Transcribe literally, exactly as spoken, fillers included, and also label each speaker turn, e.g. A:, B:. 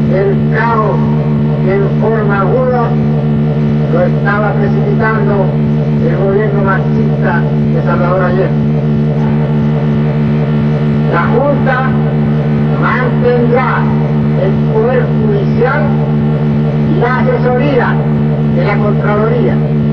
A: el caos que en forma aguda lo estaba precipitando el gobierno marxista de Salvador Allende. La Junta mantendrá el Poder Judicial y la asesoría de la Contraloría.